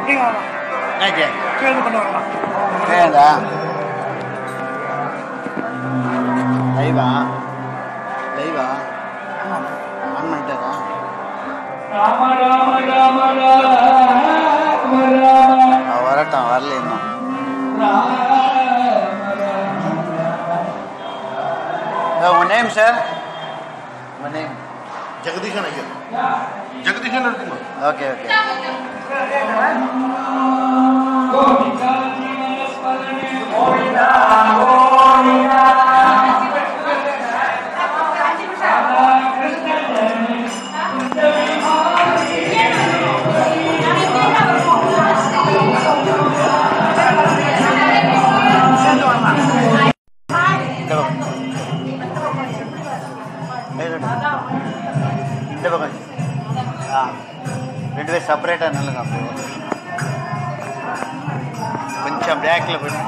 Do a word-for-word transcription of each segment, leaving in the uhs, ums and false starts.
லைவா லைவா ஆன் பண்ணிட்டேரா வரட்டும் வரல இன்னும் உங்க நேம் சார் உங்க நேம் ஜெகதீஷன் ஐயர் ஜெகதீஷன் இருக்குமா ஓகே ஓகே இந்த பக்கம் ஆ ரெண்டு பேர் செப்பரேட்டாக நல்லங்க அப்போ கொஞ்சம் பேக்கில் போய்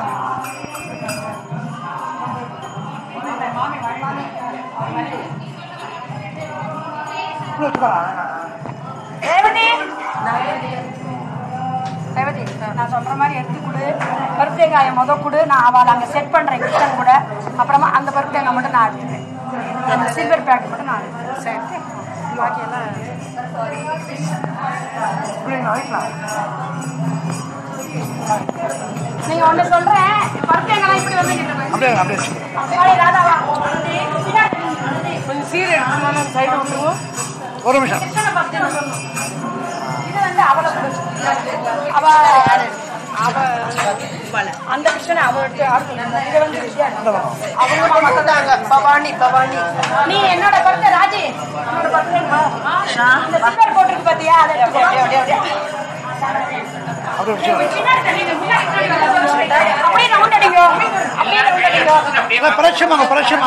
ரேவதி நான் சொல்ற மாதிரி எடுத்து கொடு பருப்பு தேங்காயை முத கொடு நான் அவளை அங்கே செட் பண்ணுறேன் கிச்சன் கூட அப்புறமா அந்த பருப்பு தேங்காய் மட்டும் நான் எடுத்துக்கிறேன் அந்த சில்வர் பேக் மட்டும் நான் எடுத்துக்கிறேன் சரி பாக்கியெல்லாம் நீங்க ஒன்று சொல்றேன் பருப்பு தேங்காய் இப்படி வந்து அப்படியே அப்படியே ராதாவா கொஞ்சம் சீர் எடுத்து சைடு விட்டுருவோம் ஒரு நிமிஷம் இது வந்து அவளை அவ அவ அந்த கிருஷ்ணனை அவ இதை வந்து அவங்க பவானி பவானி நீ என்னோட பருத்த ராஜி என்னோட பருத்த போட்டிருக்கு பாத்தியா அதை அப்படியே ரவுண்ட் அடிங்க அப்படியே ரவுண்ட் அடிங்க பிரச்சனை பிரச்சனை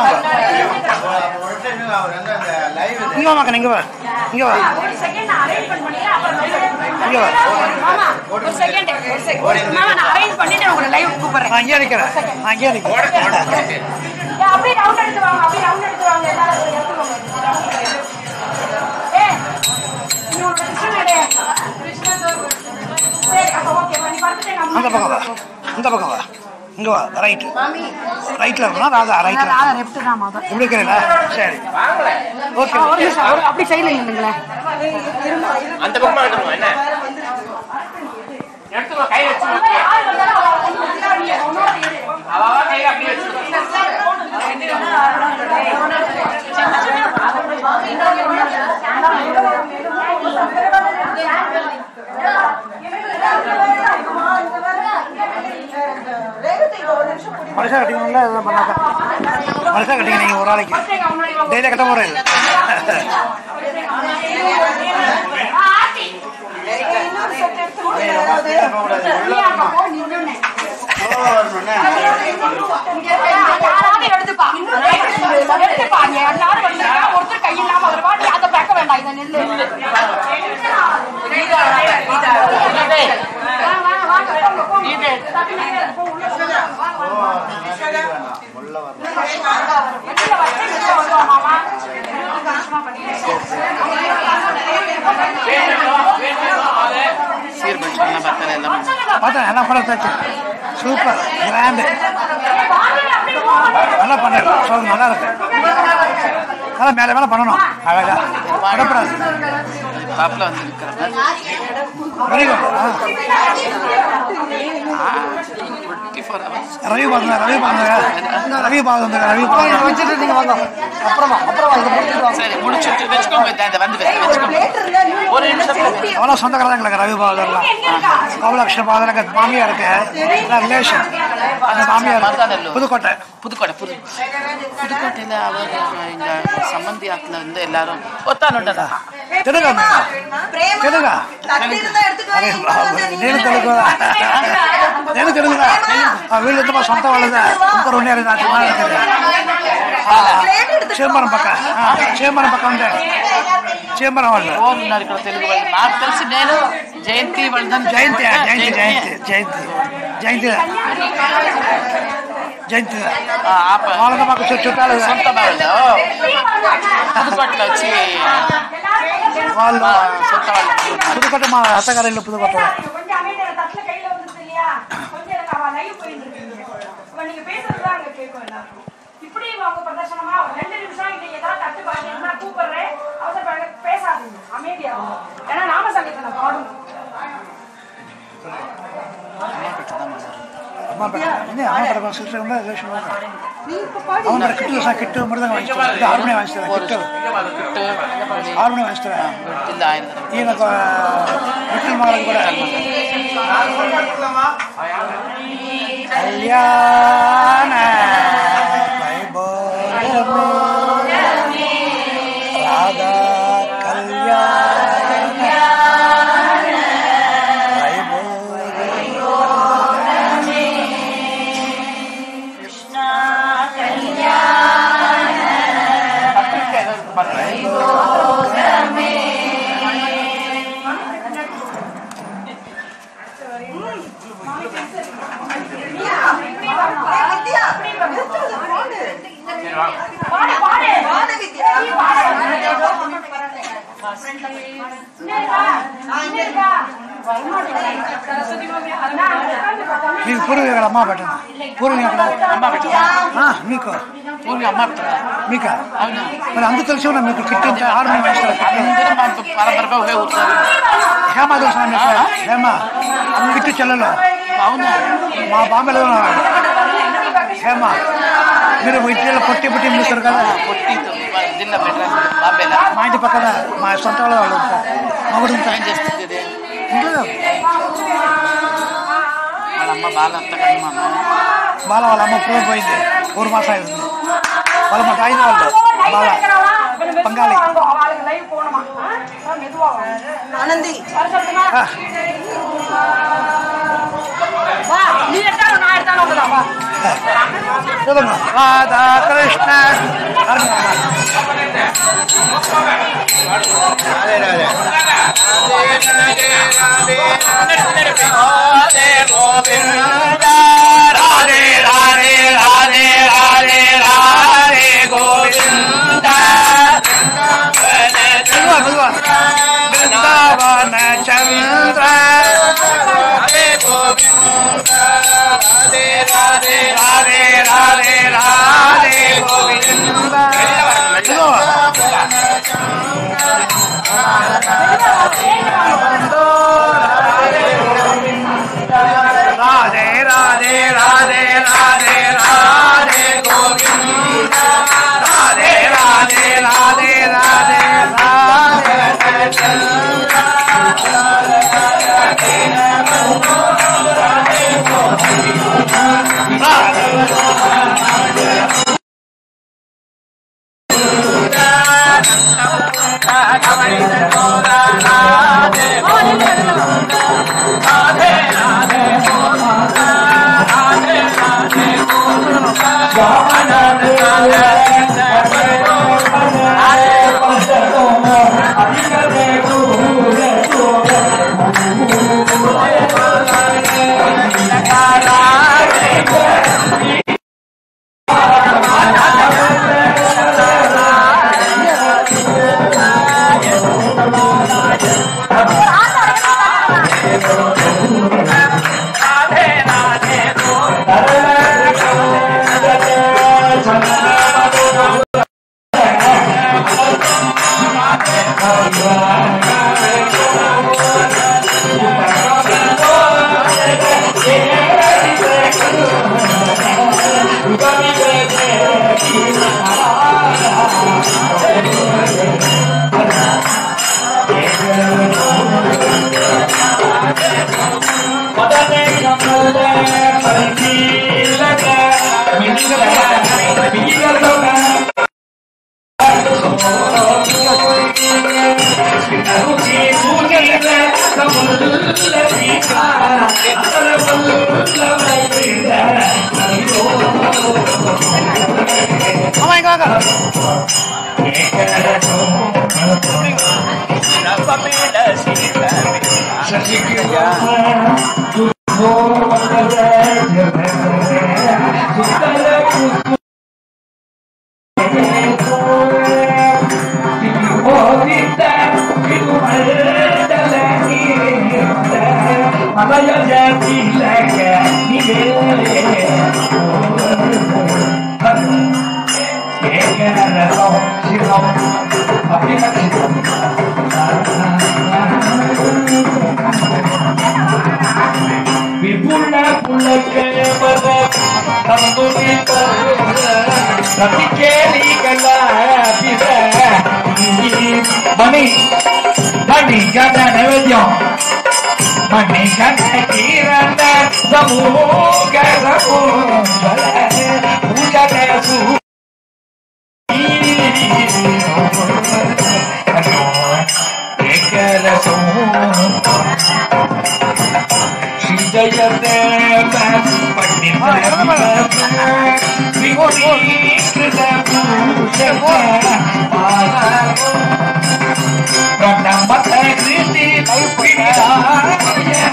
இங்க வாங்க இங்க வா இங்க வா ஒரு செகண்ட் நான் அரேஞ்ச் பண்ணிட்டு அப்புறம் மாமா ஒரு செகண்ட் ஒரு செகண்ட் மாமா நான் அரேஞ்ச் பண்ணிட்டு உங்களை லைவ் கூப்பிடுறேன் அங்கே நிக்கிறேன் அங்கே நிக்கிறேன் அப்படியே ரவுண்ட் எடுத்து வாங்க அப்படியே ரவுண்ட் எடுத்து வாங்க எல்லாரும் எடுத்துக்கோங்க ஏ நீ ஒரு கிருஷ்ணனே கிருஷ்ணன் சரி அப்ப ஓகே நீ பார்த்துட்டேங்க அந்த பக்கம் வா இந்த பக்கம் வா இங்க வா ரைட் ரைட்ல இருக்கா ராதா ரைட்ல ராதா லெஃப்ட் தான் மாமா இப்படி இருக்கீங்களா சரி ஓகே ஒரு நிமிஷம் அப்படி சைடுல நின்னுங்களே அந்த பக்கமா எடுத்துங்க என்ன எடுத்துங்க கை வச்சு அவ கை அப்படி வச்சு மனுஷா கட்டிங்களா இதெல்லாம் பண்ணாக்கா மனுஷா கட்டிங்க நீங்கள் ஒரு நாளைக்கு டெய்லியாக கட்ட போகிறேன் ஒருத்தர் கையில்லாம வருவா நீ அதை பார்க்க வேண்டாம் இதை நெல்லு பார்த்தேன் எல்லாம் படம் சூப்பர் கிராண்டு நல்லா பண்ணு சொல்லுங்க நல்லா இருக்கு அதான் மேலே மேலே பண்ணணும் அழகா படப்படாது பாப்பில் வந்து இருக்கிறேன் வெரி குட் ரவி பாருங்க ரவி பாருங்க ரவி பாருங்க ரவி பாருங்க வச்சுட்டு நீங்க வாங்க அப்புறமா அப்புறமா சரி முடிச்சுட்டு வச்சுக்கோங்க வந்து ஒரு நிமிஷம் அவ்வளோ சொந்தக்காரங்க ரவி பாகர்லாம் கோவலட்சுமி பாகர் மாமியா இருக்கு ரிலேஷன் அந்த மாமியார் புதுக்கோட்டை புதுக்கோட்டை புது புதுக்கோட்டையில் அவர் இந்த சம்பந்தி ஆத்துல இருந்து எல்லாரும் ஒத்தானுட்டதா తెలుగా తెలుగా నేను తెలుగుదా నేను తెలుగుదా వీళ్ళంతా మా సొంత వాళ్ళదా ఇంకొకరు ఉన్నారు నాకు చేమరం పక్క చేమరం పక్క ఉంటే చేమరం వాళ్ళు ఉన్నారు ఇక్కడ తెలుగు వాళ్ళు నాకు తెలిసి నేను జయంతి వాళ్ళని జయంతి జయంతి జయంతి జయంతి జయంతి జయంతి వాళ్ళతో మాకు చుట్టాలు సొంత వాళ్ళు పుదుకోటలో వచ్చి వాళ్ళు పుదుకోట మా అత్తగారి ఇల్లు పుదుకోట கொஞ்சம் அமைதியா தட்டுல கையில வந்துருது இல்லையா, கொஞ்சம் எனக்கு அவ லைவ் போயிட்டு இருக்கு. இப்ப நீங்க பேசுறதுதான் அங்க கேட்கும் எல்லாருக்கும். இப்படி அவங்க பிரதர்சனமா ரெண்டு நிமிஷம் நீங்க ஏதாவது தட்டு பாத்தீங்கன்னா கூப்பிடுறேன், அவசர பேசாதீங்க, அமைதியா. ஏன்னா நாம சங்கீதனை பாடணும். அம்மா என்ன ஆமாம் சிஸ்டர் ரொம்ப அவங்க கிட்டு சார் கிட்டு மட்டும் தான் வாங்கிட்டு ஆறு வாங்கிட்டு கிட்டு ஆறு மணி வாங்கிட்டு எனக்கு விட்டு மகளுக்கு கூட கல்யாண ராதா கல்யாண మీకు పూర్వీకుల అమ్మ పెట్టండి పూర్వీకుల అమ్మ పెట్టండి మీకు పూర్వీ అమ్మ పెట్టండి మీకా మరి అందుకు తెలిసి ఉన్నా మీకు కిట్ ఆరు మంది హేమ తెలుసు హేమ కిట్టు చెల్లెలు అవును మా బాంబేలో హేమ మీరు ఇంటిలో పొట్టి పొట్టి మూస్తారు కదా పొట్టి జిల్లా బాంబేలో మా ఇంటి పక్కన మా సొంత వాళ్ళు వాళ్ళు ఉంటారు మా కూడా సాయం చేస్తుంది వాళ్ళమ్మ బాల అంత బాల వాళ్ళ అమ్మ పూర్ పోయింది ఊరు మాసం అయింది వాళ్ళ మా తాయిన వాళ్ళు బాల పంగాళి ఆనంది రాధా కృష్ణ రాధే రాధే గోవింద రాధే రాధే రాధే రాధే రాధే గోవింద బృందావన చంద్ర Radhe Govinda Radhe Radhe Radhe Radhe Radhe Govinda Radhe Radhe Radhe Radhe Radhe Govinda Radhe Radhe Radhe Radhe Radhe Saya jadi lagi ni Vipula pula kaya pada tandu kita tapi keli kala bisa mani mani kata nevedyo mani kata kirana samuga samuga puja tesu ekala soh Jaya Deva Pandita Vivori Krita Pushava Pranamata Kriti Vinaya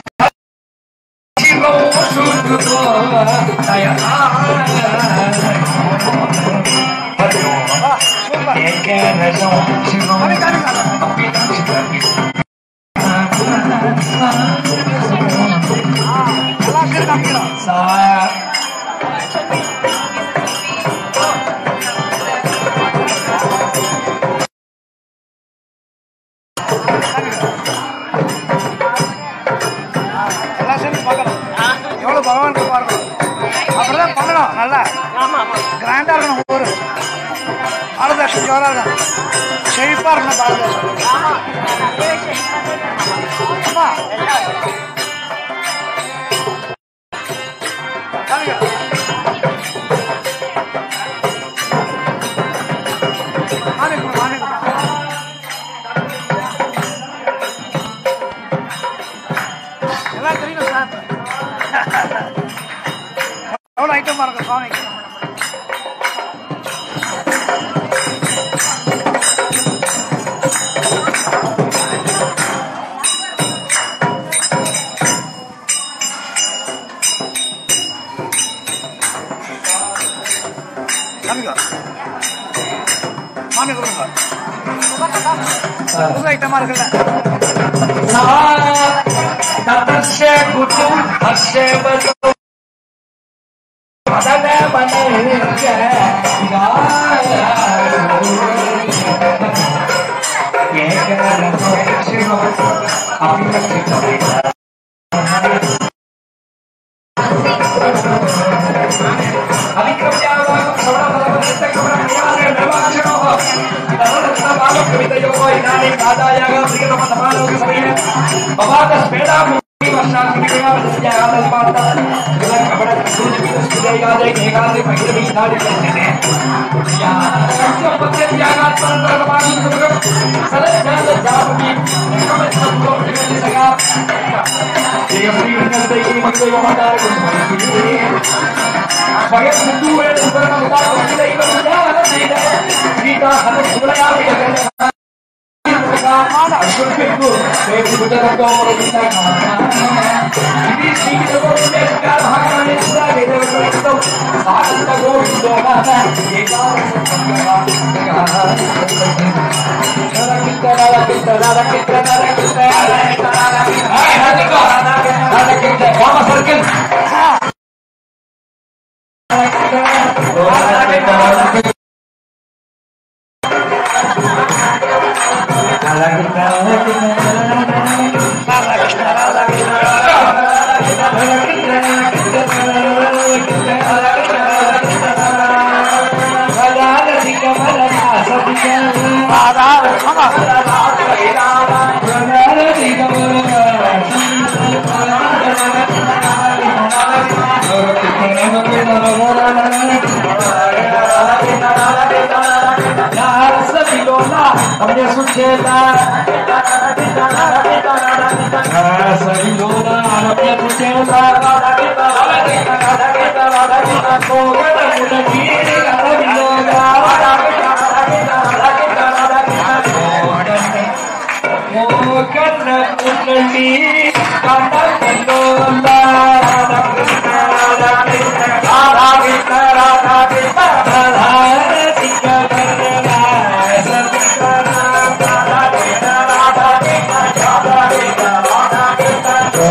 Shivo Sudhuto Dayana Ekara Son Shivo Sa எவ்வளவு பகவான் பாருங்க அப்படிதான் பண்ணணும் நல்லா கிராண்டா இருக்கணும் ஒரு பாரதேசம் ஜோரா இருக்கும் செழிப்பா இருக்கணும் பாரதேசம் ஆமா எல்லாம் தெரியும் சார் எவ்வளோ ஐட்டமா இருக்கு சுவாமி மாமி கொடுங்க புது ஐட்டமா இருக்குல்ல Tatasya kutu asya batu Padana manirja Gaya Yekara Siro Apikachita Alikramyawa Savarapalava Nittakavara Niyase Nirvachanoha Idana Balo Kavitayogo Idani Kadayaga Srikatama Namaloka Samaya Bhavata Speda Muni Vashan Kudikaya Vasya Gada Spata Gila Kabada Kuja Vita Studaya Gada Kegada Pagida Vishari Kasene Ya Kasya Patya Yaga Parantara Kamani Kubhagam Salat Jala Japavi Nekamat Sabho Nekamat Saga Jaya Puri Vinal Deki Maksai Vamadar Kusmani Kudikaya Bhagam Sindhu Veda Subarana Mudar Vakila Iva Mudara Sida Gita Hana Subaraya Veda Mana Shurkinku Devi Buddha Gomara Gita Ini Sri Gomara Gita Bhagavane Sudha Veda Veda Sātita Govindo Gata Eka Rara Kita Rara Kita Rara Kita Rara Kita Rara Kita Rara Kita Rara Kita Rama Circle Rara Kita Rara Kita Rara Kita हमने सुचेता सरिलोना हमने सुचेता कोगल मुलगी सरिलोना कोगल मुलगी Kanda सरिलोना Radha Krishna Radha Krishna Radha Krishna Radha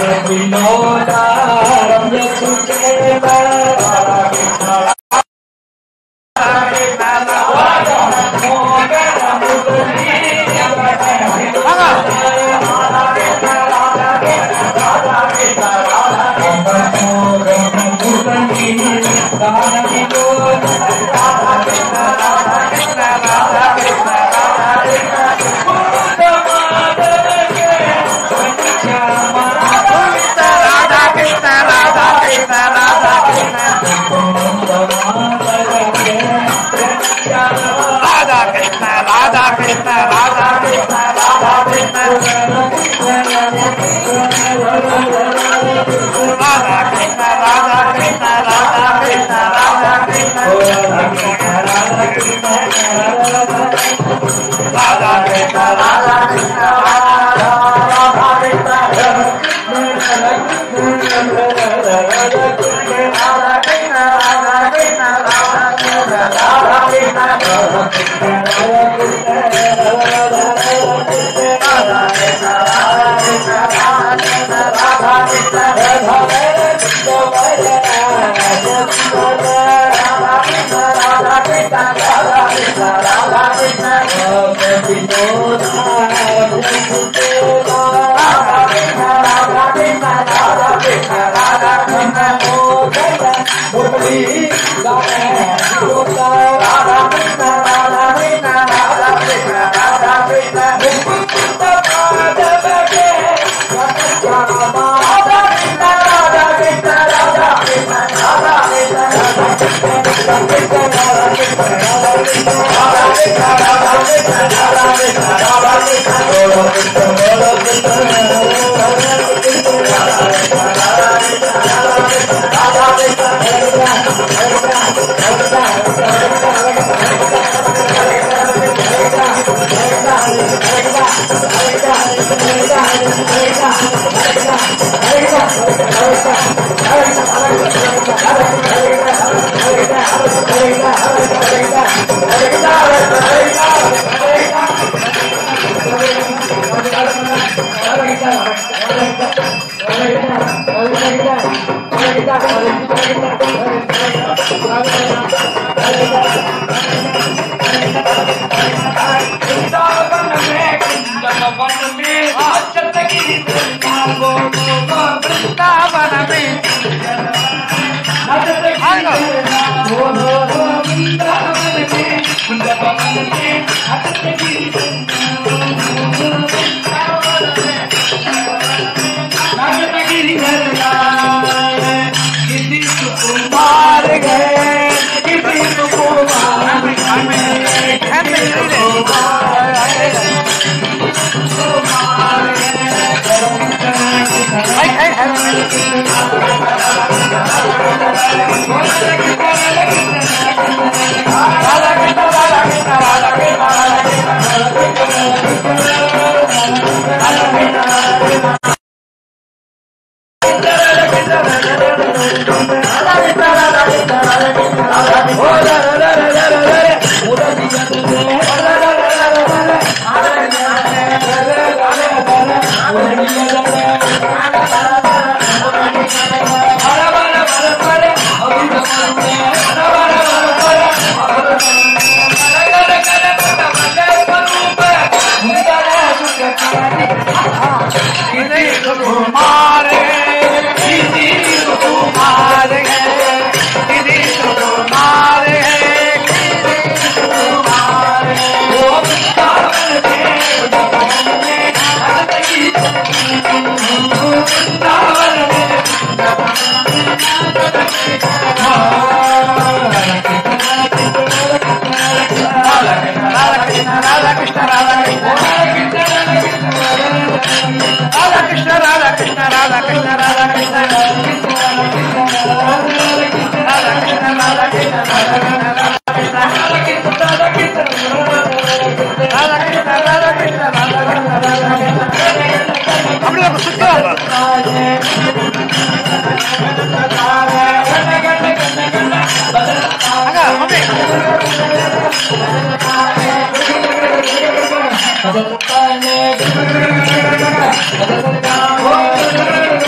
Thank you.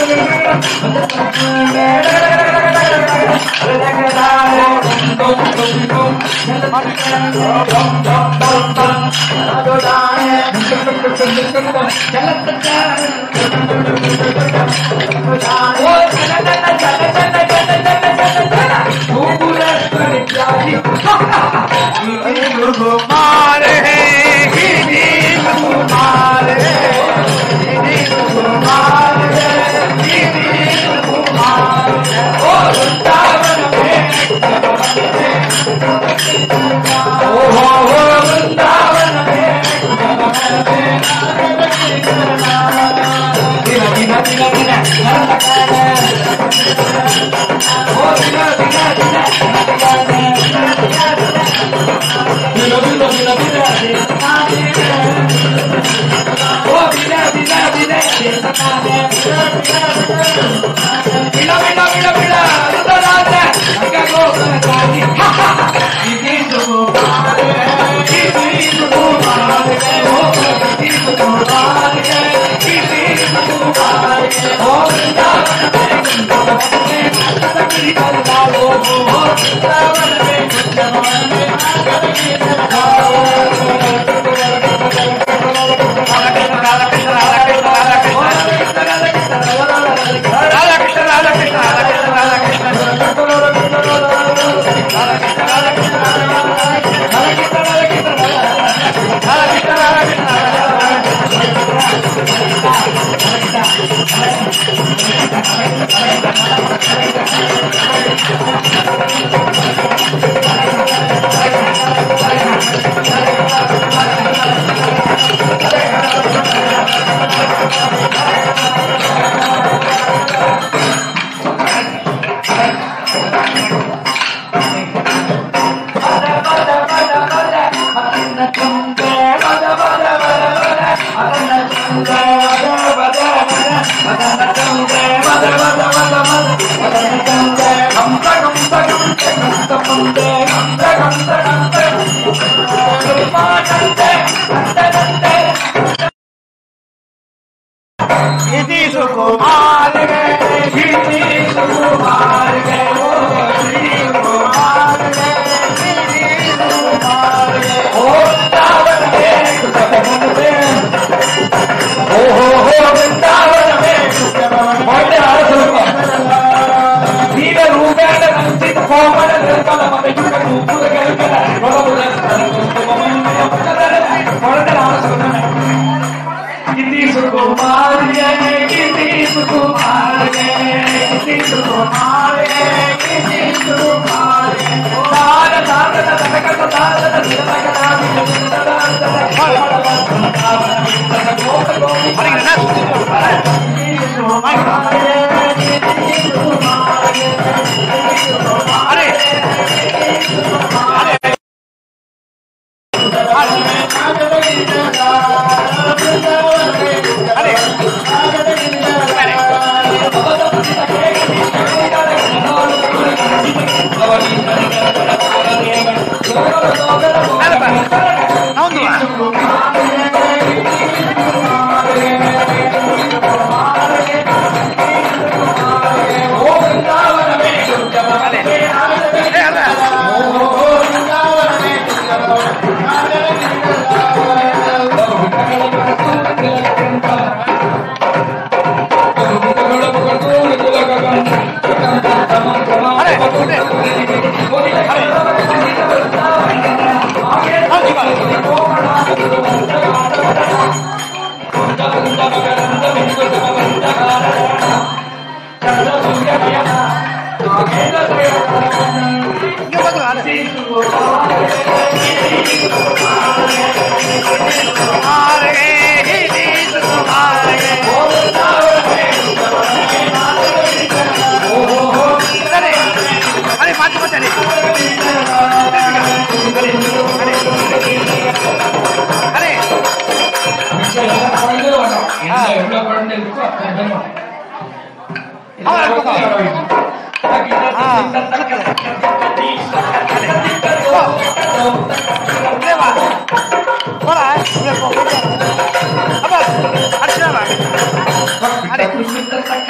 Ada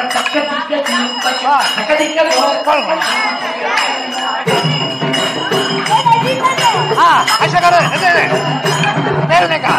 हाँ ऐसा करो मेरे का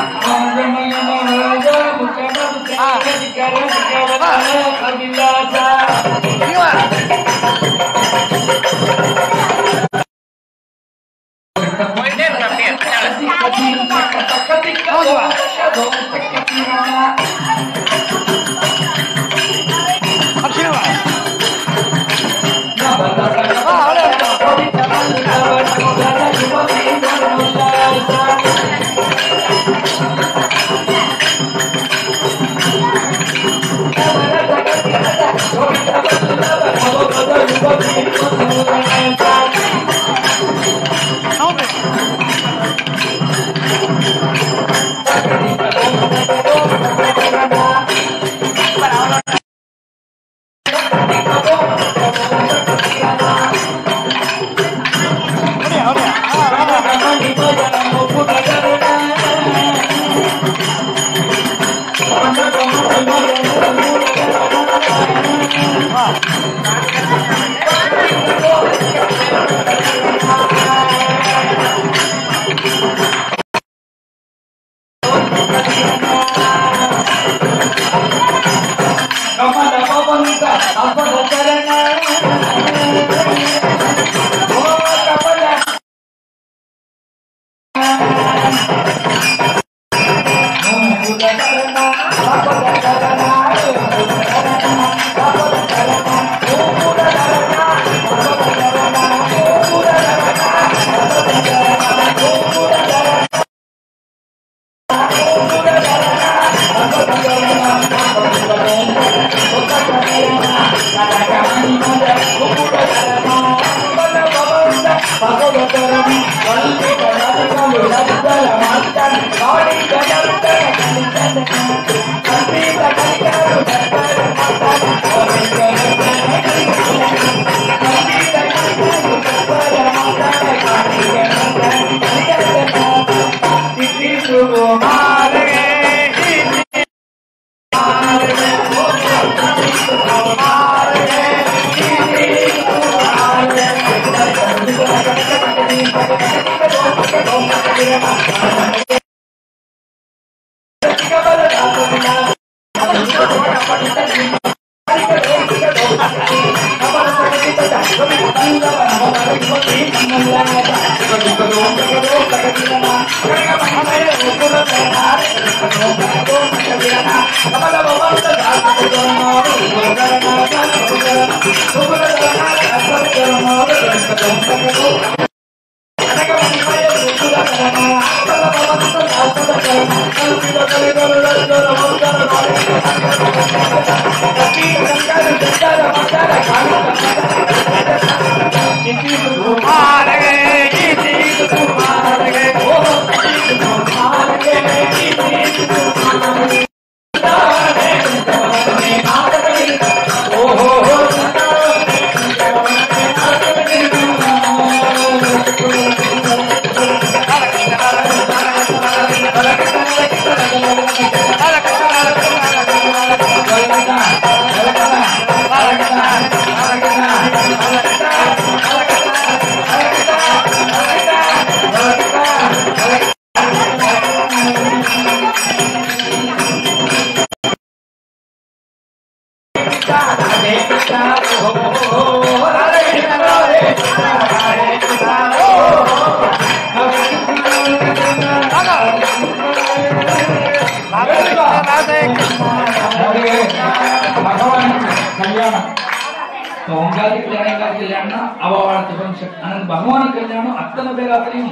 भगवान कल्याण अतन बेरात्रि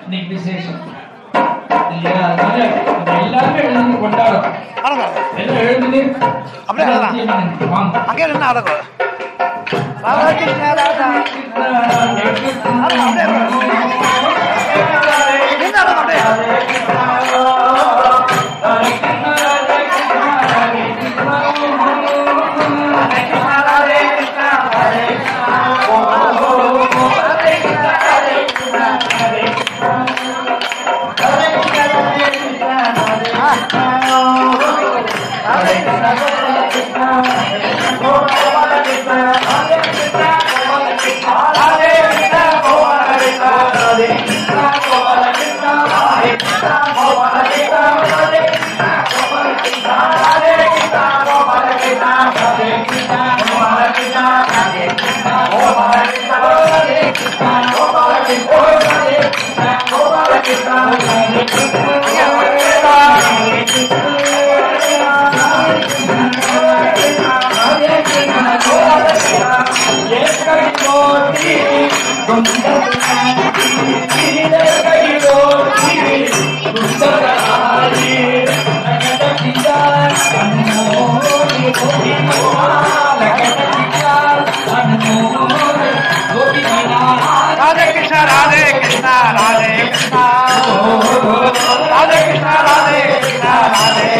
विशेष Hare Krishna, Hare Krishna, Krishna Krishna, Hare Hare. Radhe Krishna Radhe Krishna Radhe Krishna Radhe Krishna Radhe Krishna Radhe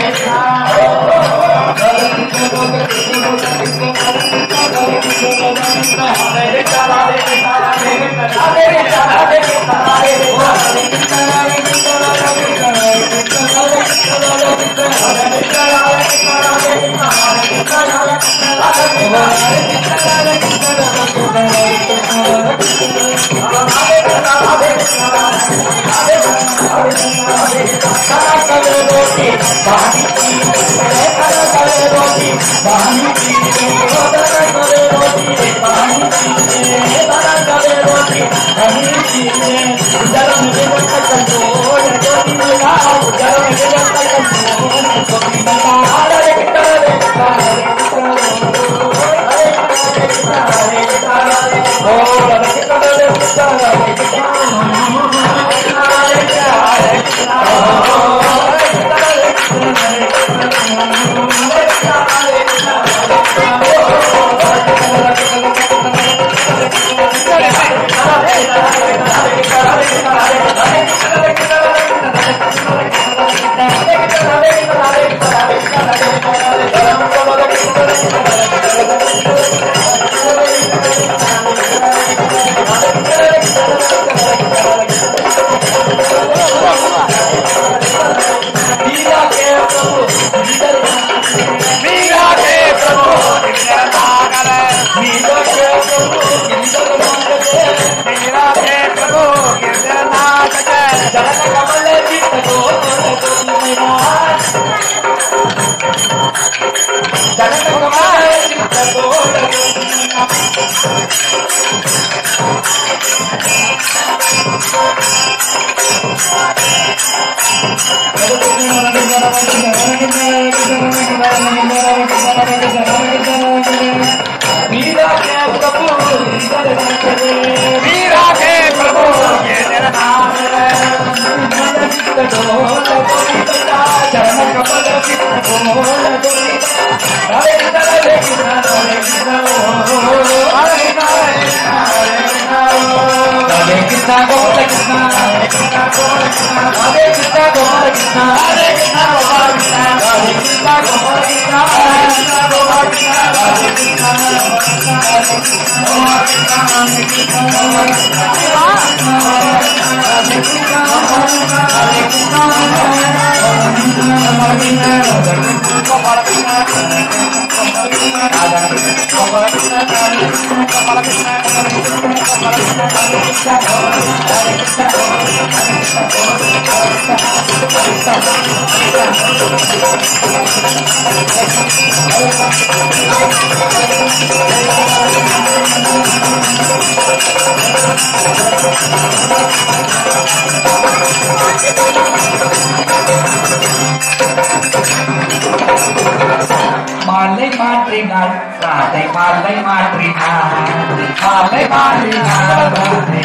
மாலை மாற்றினாள் ராதை மாலை மாற்றினாள் மாலை மாற்றினாள் ராதை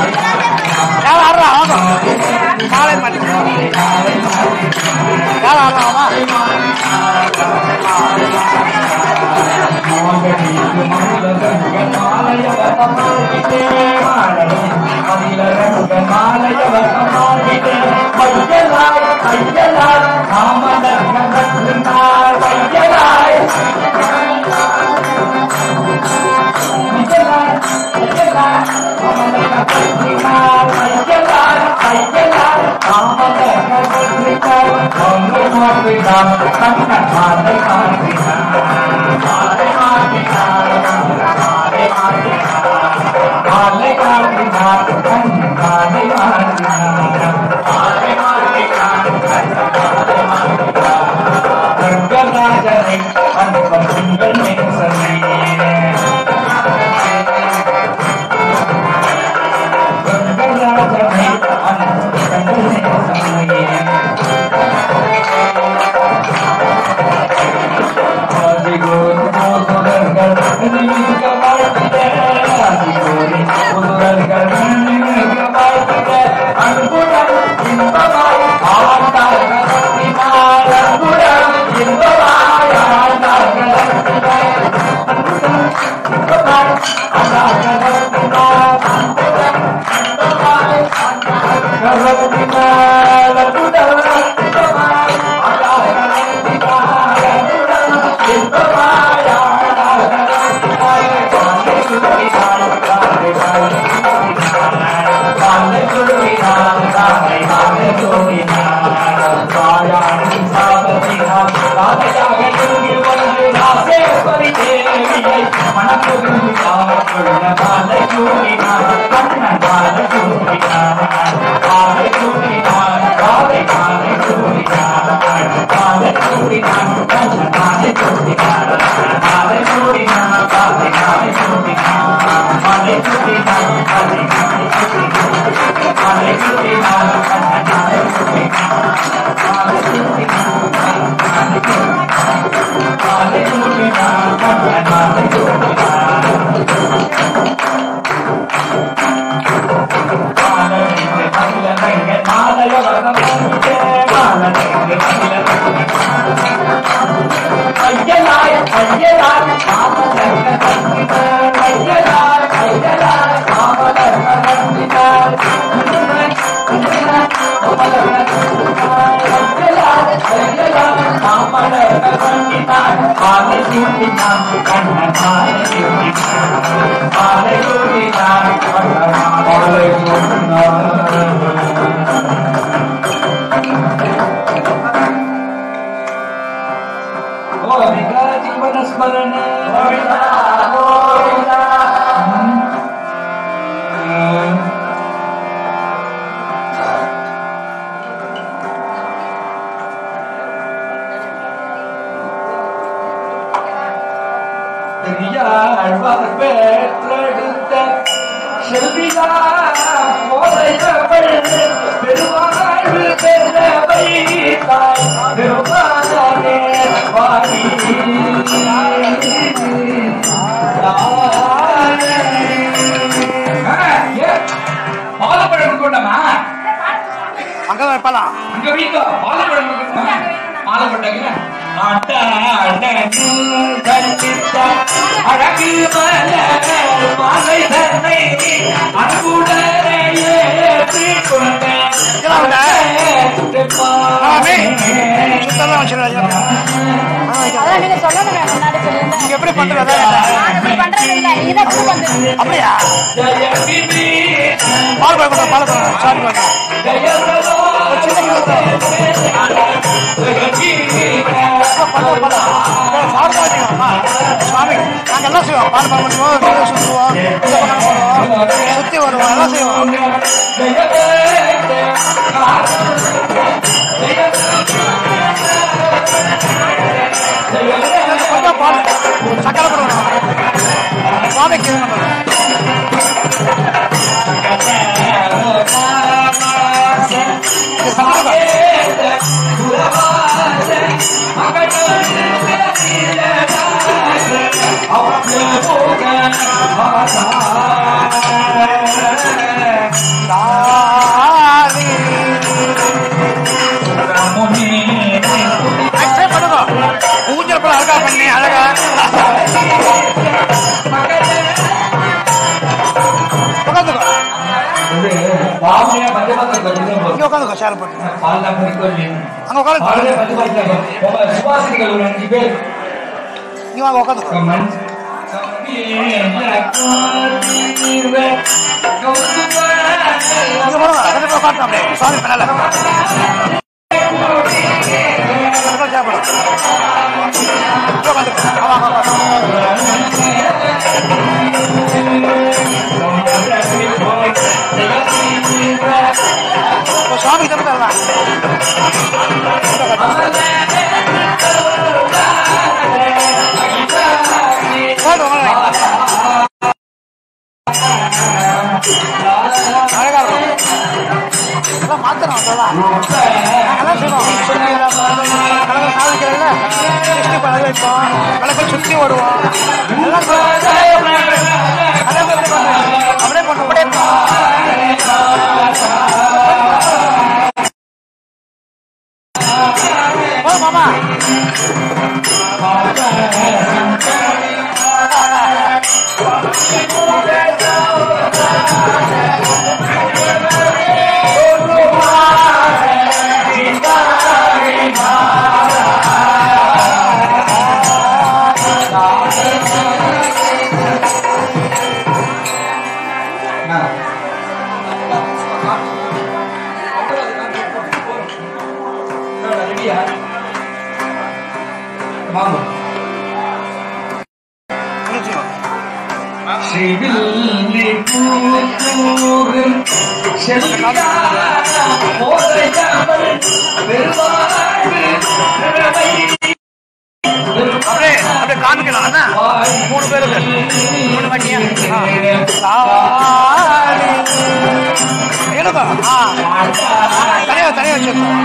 மாலை Thank you. சிவில்லி பூத்தூரில் செல்லியார் போதையவள் பெருவாழ்வு பிறவை அப்படியே அப்படியே காமிக்கலாம் அண்ணா. மூணு பேருக்கு மூணு வண்டியா எடுப்பா. தனியா தனியா வச்சிருக்கோம்.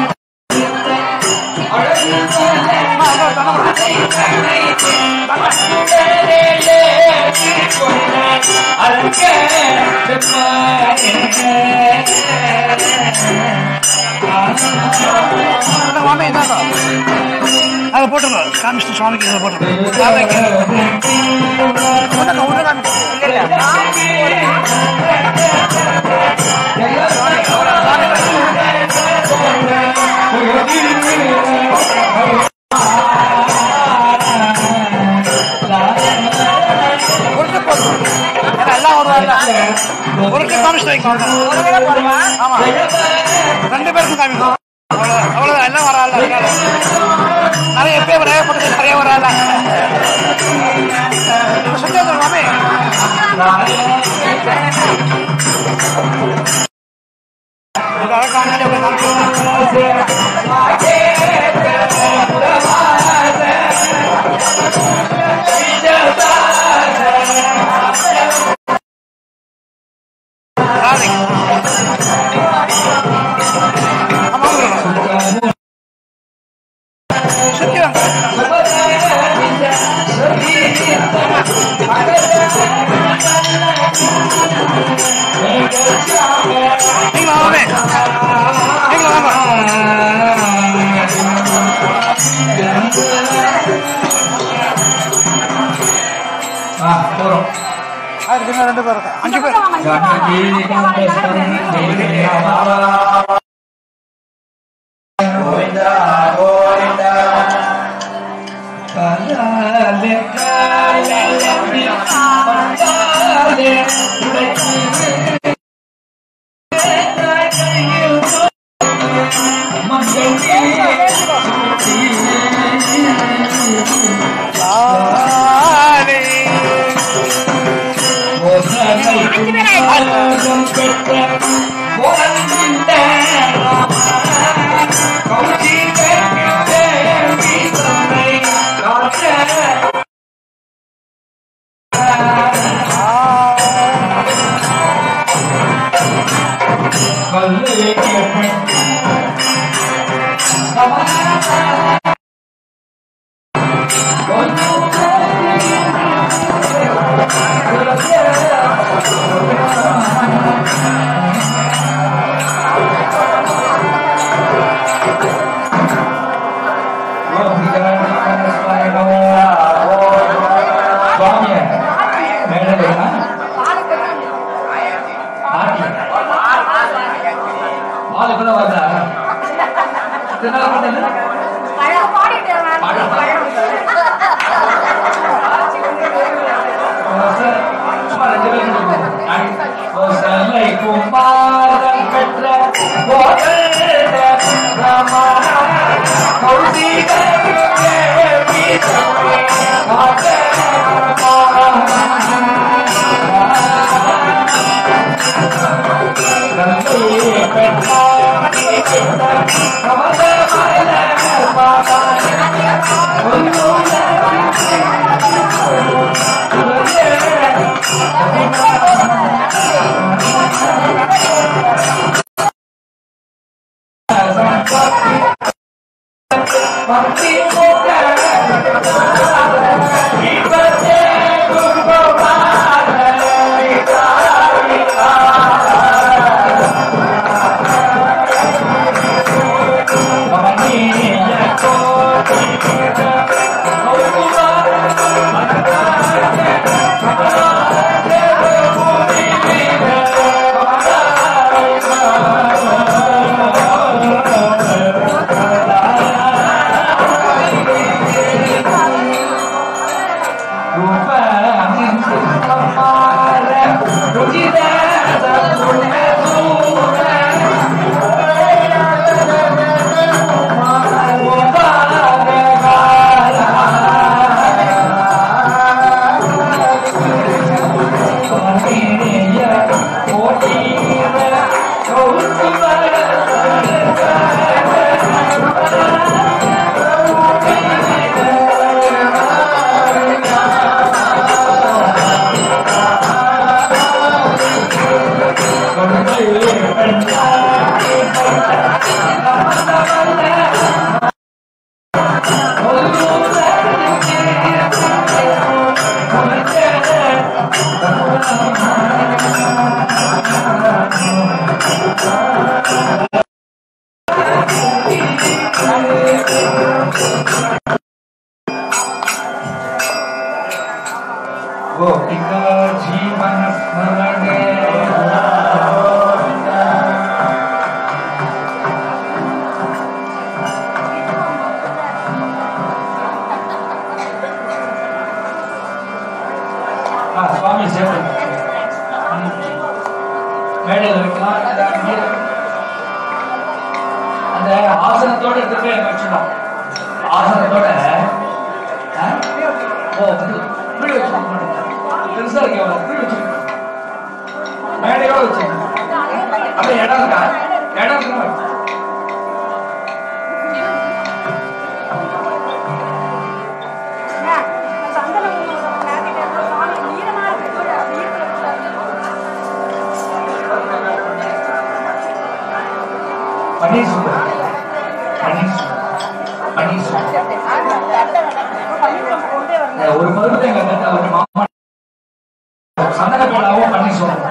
மாமே இதாங்க அதை போட்டுருங்க. காமிச்சு சுவாமிக்கு இதில் போட்டுருங்க. எல்லாம் ஒரு காமிச்சு வைக்கணும். ஆமா ரெண்டு பேருக்கும் காமிக்கும். அவ்வளவுதான் எல்லாம் வராது. நிறைய பேர் நிறைய போட்டு நிறைய வராது. சுத்தம் மாமே ரெண்டு பேர் அஞ்சு பேர் जीवन स्मरण स्वामी सेवा மேடையில் வைக்கலாம். அந்த ஆசனத்தோட எடுத்துட்டு வச்சுக்கலாம். ஆசனத்தோட வீடு வச்சு பெருசா இருக்க வீடு வச்சு மேடையோட வச்சு அப்படியே இடம் இருக்கா இடம் இருக்கா பன்னீர் சுகர் பன்னீர் பன்னீர் ஒரு மருந்து எங்க ஒரு மாமா சந்தன பேடாவும் பன்னீர் சுகர்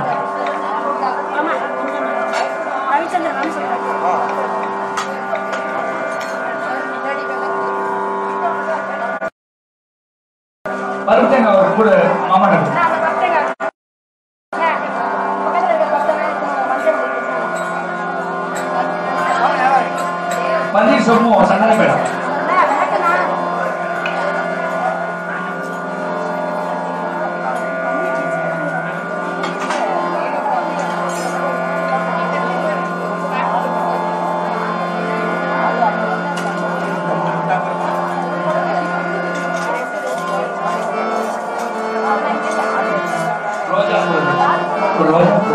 பருப்பு தேங்காய் ஒரு கூட மாமா பன்னீர் சோமும் சந்தன பேடம் ரோஜா பூ ரோஜா பூ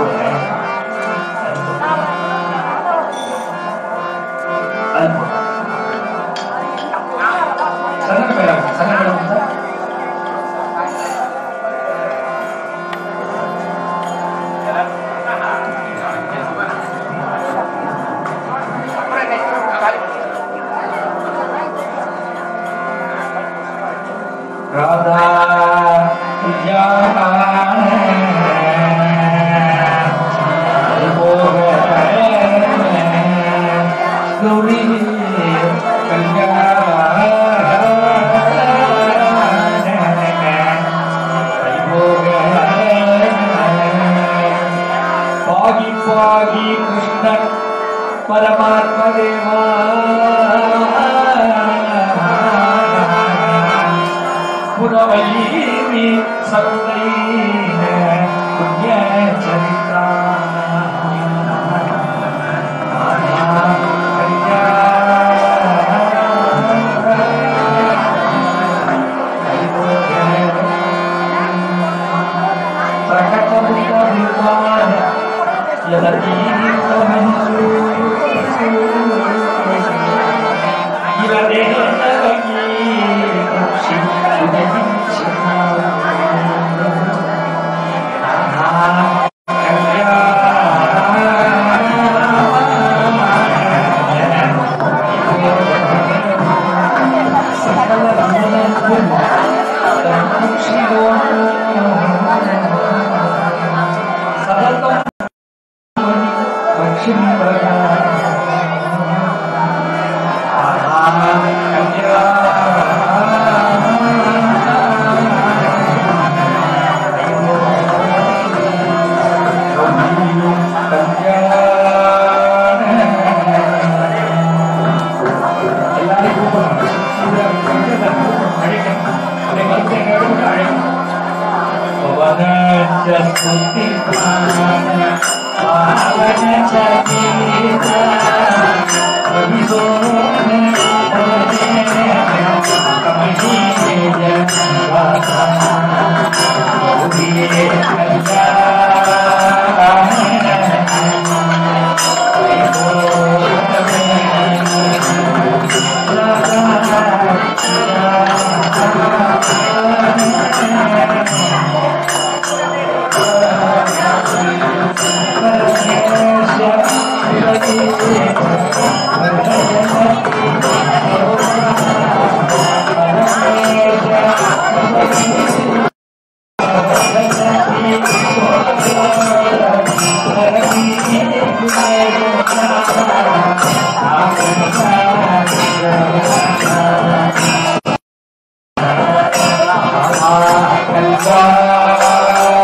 சந்தன பேடம் சந்தன பேடம் राधा पागी पागी कृष्ण परमात्मा देवा पुरवली सत्य पुण्य चरिता Bye.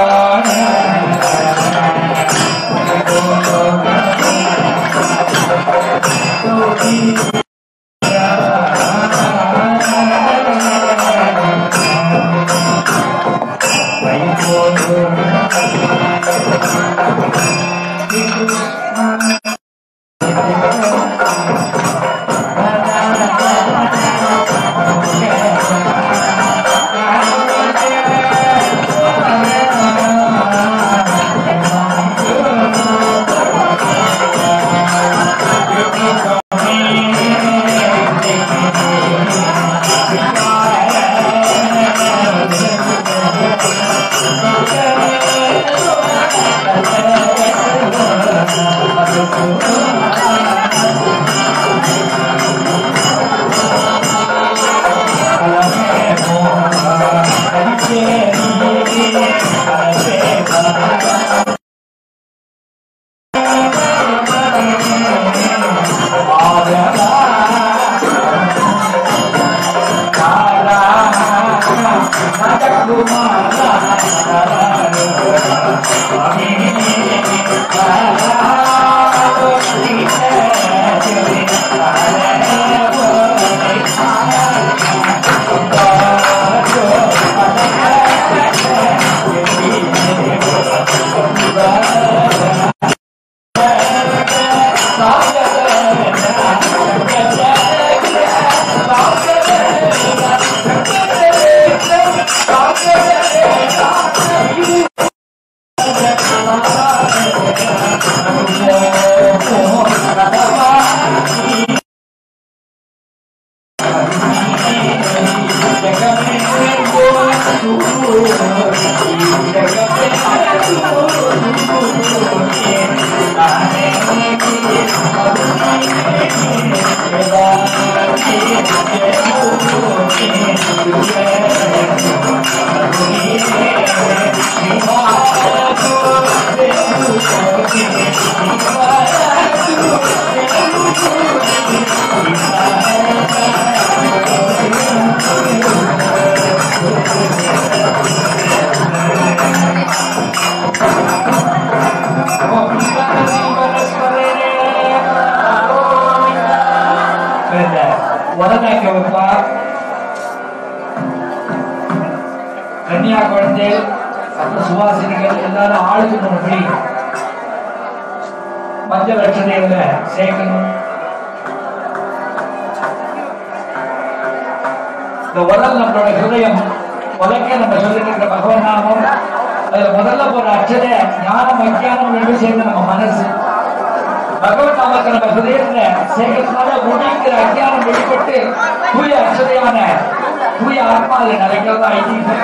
கன்னியா குழந்தைகள் அந்த சுவாசினிகள் எல்லாரும் ஆளுக்கு முன்னாடி மஞ்சள் லட்சணைகளை சேர்க்கணும். இந்த உடல் நம்மளோட ஹிருதயம் உலக நம்ம சொல்லிட்டு இருக்கிற பகவான் நாமம் அதுல முதல்ல போற அச்சதை ஞானம் அஜானம் ரெண்டு சேர்ந்து நம்ம மனசு பகவன் நாமத்தை நம்ம ஹிருதயத்துல சேர்க்கறதுனால முடிக்கிற அஜானம் வெளிப்பட்டு தூய அச்சதையான தூய ஆத்மாவை நிலைக்கிறதா ஐதீகம்.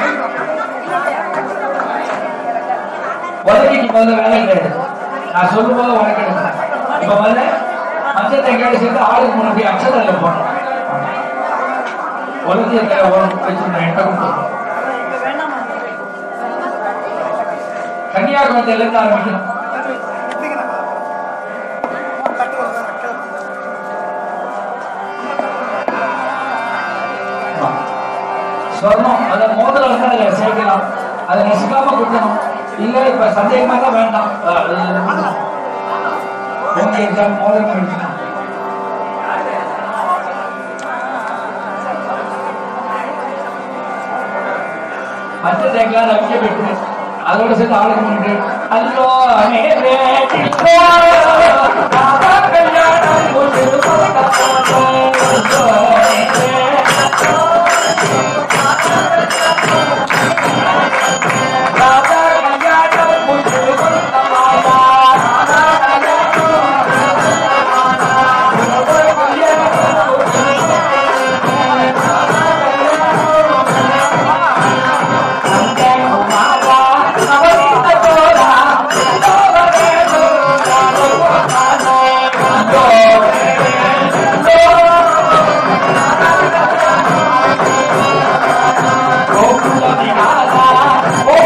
உலகிக்கு முதல்ல வேலை கிடையாது. நான் சொல்லும் போது உனக்கு எடுக்கிறேன். இப்ப முதல்ல மஞ்சத்தை கேட்டு சேர்த்து ஆளுக்கு முன்னாடி அச்சதையில போனோம். உலகத்தை வச்சிருந்தேன் எட்ட கன்னியாகுமரியில இருந்து ஆரம்பிக்கணும். சொர்ணம் அதை மோதிரம் வந்து அதுல சேர்க்கலாம். அதை நசுக்காம கொடுக்கணும். இல்ல இப்ப சந்தேகமா தான் வேண்டாம். மோதிரம் எடுக்கணும். மற்ற தேங்காய் வைக்க பெற்று அதோட சேர்த்து ஆளுக்கு முன்னாடி அல்லோ Oh,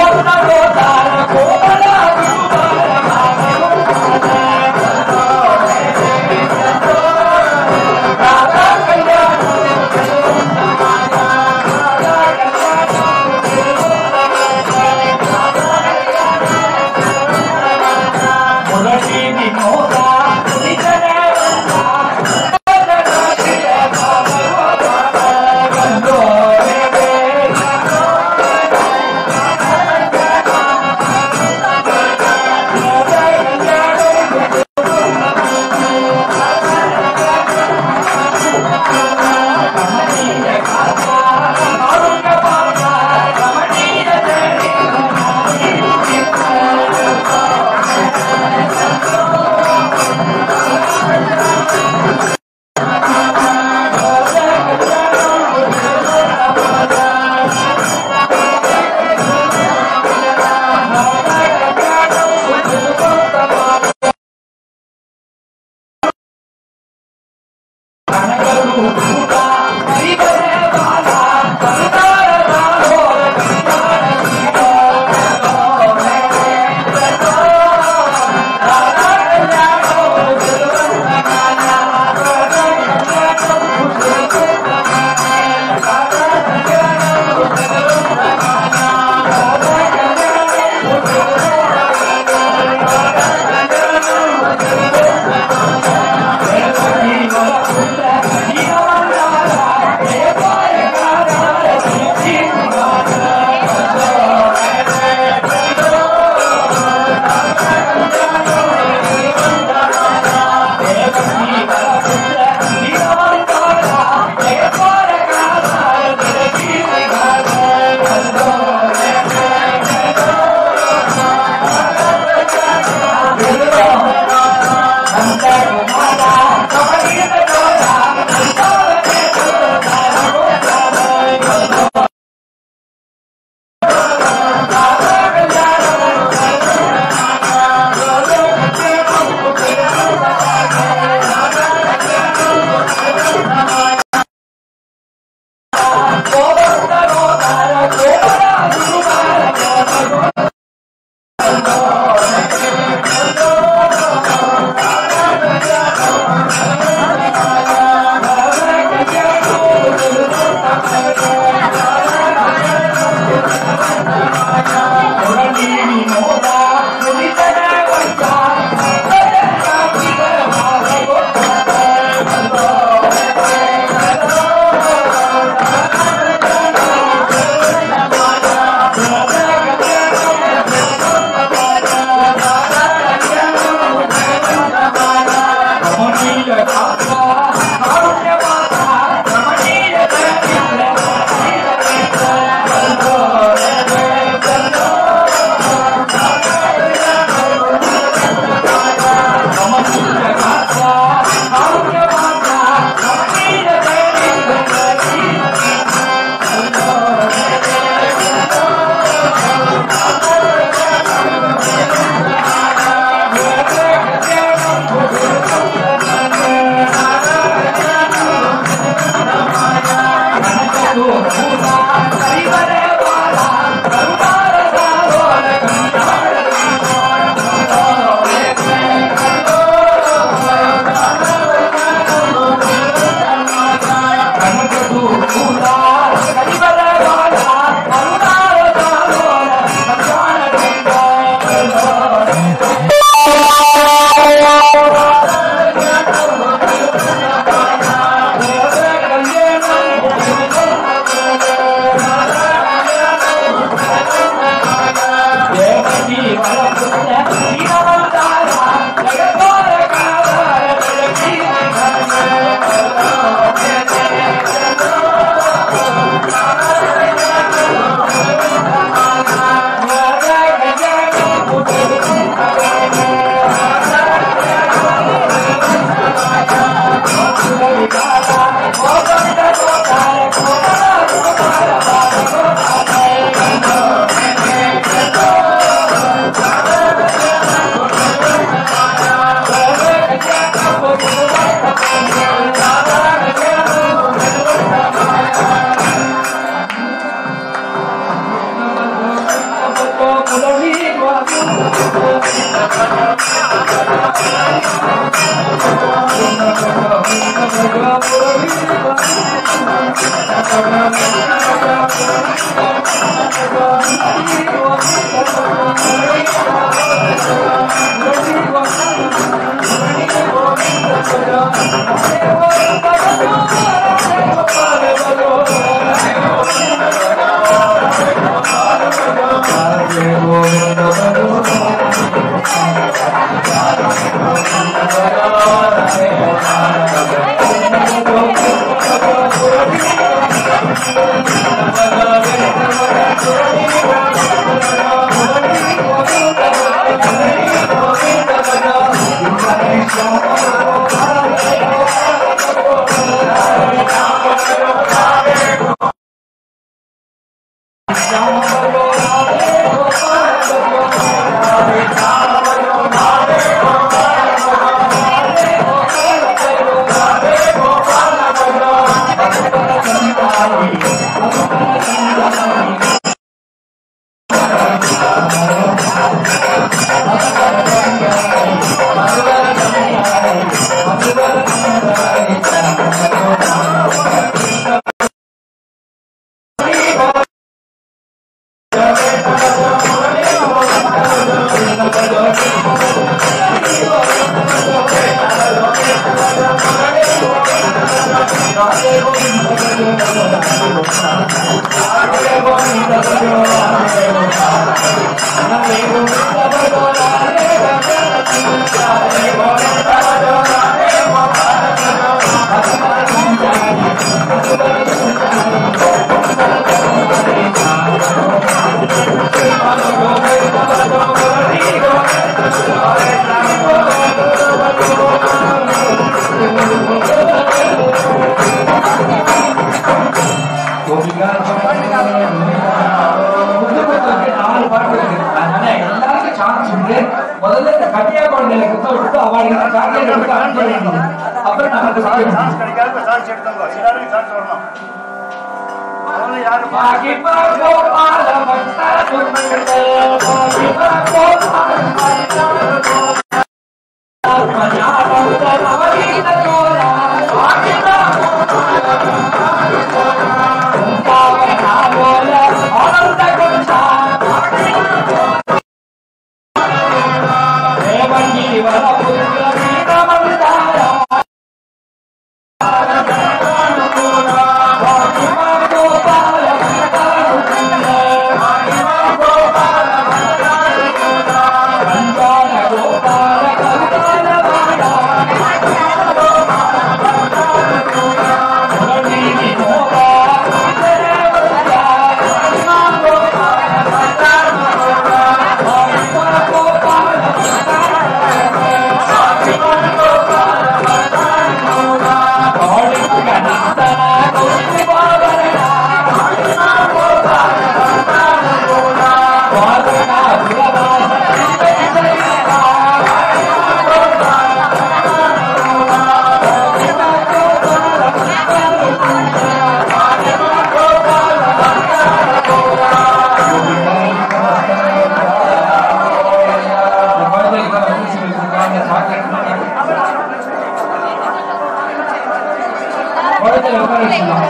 All of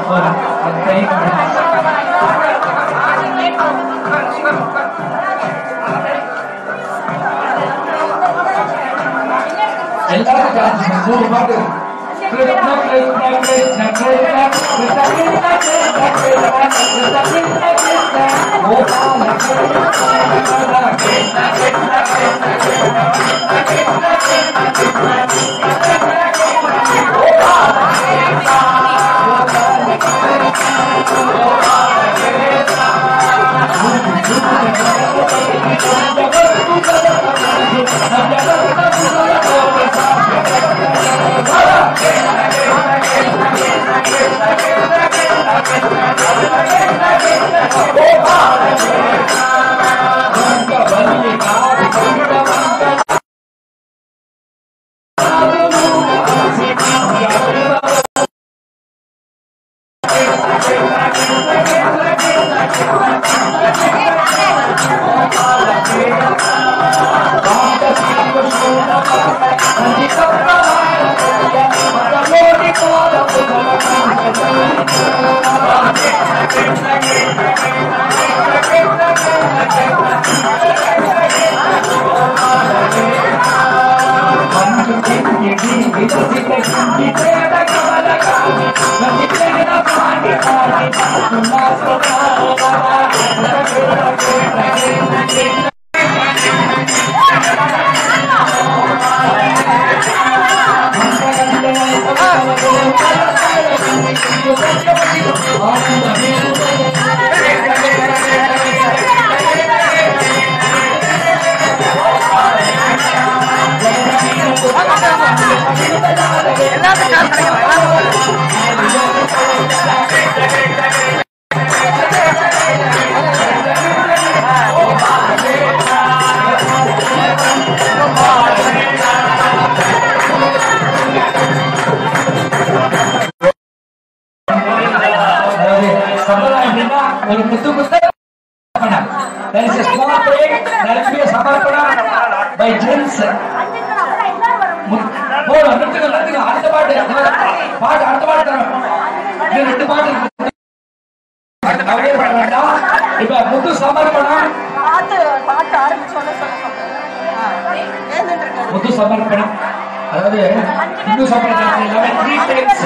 முத்து சமர்ப்பணம் அதாவது இந்து சம்பிரதாயத்தில் எல்லாமே த்ரீ டைம்ஸ்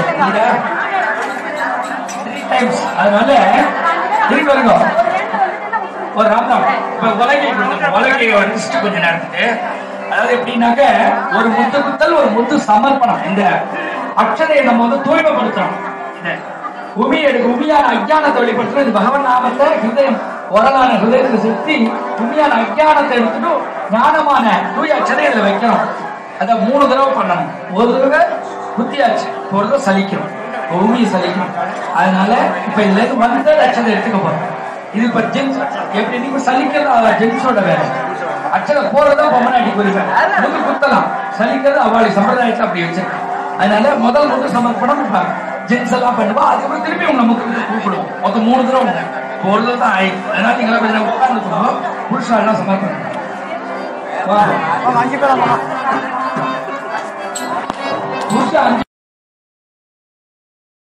த்ரீ டைம்ஸ் அதனால திரும்பி வருங்க ஒரு ராமம் இப்ப உலகை உலகை லிஸ்ட் கொஞ்சம் நடத்துட்டு அதாவது எப்படின்னாக்க ஒரு முத்து குத்தல் ஒரு முத்து சமர்ப்பணம் இந்த அக்ஷதையை நம்ம வந்து தூய்மைப்படுத்துறோம் உமி எடுக்க உமியான அஜ்ஞானத்தை வெளிப்படுத்துறோம் இது பகவன் நாமத்தை ஹிருதயம் உரலான ஹிருதயத்தை செலுத்தி உண்மையான அஜ்ஞானத்தை எடுத்துட்டு ஞானமான தூய அச்சதையில வைக்கணும். அதை மூணு தடவை பண்ணணும். ஒரு தடவை புத்தியாச்சு, ஒரு தடவை சலிக்கணும், உண்மையை சலிக்கணும். அதனால இப்ப இதுல இருந்து வந்த அச்சதை எடுத்துக்க போறோம். இது இப்ப ஜென்ஸ் எப்படி நீங்க சலிக்கிறது ஜென்ஸோட வேலை. அச்சதை போறதா பொம்மனாட்டி குறிப்பேன் முது குத்தலாம், சலிக்கிறது அவளை சம்பிரதாயத்தை அப்படி வச்சிருக்கேன். அதனால முதல் முது சமர்ப்பணம் ஜென்ஸ் எல்லாம் பண்ணுவா. அதுக்கப்புறம் திருப்பி உங்க முக்கிய கூப்பிடுவோம். மொத்தம் மூணு தடவை ஒரு தடவை தான் ஆயி. அதனால நீங்க கொஞ்சம் உட்கார்ந்து போவோம். புருஷா எல்லாம் சமர்ப்பணம் புருஷா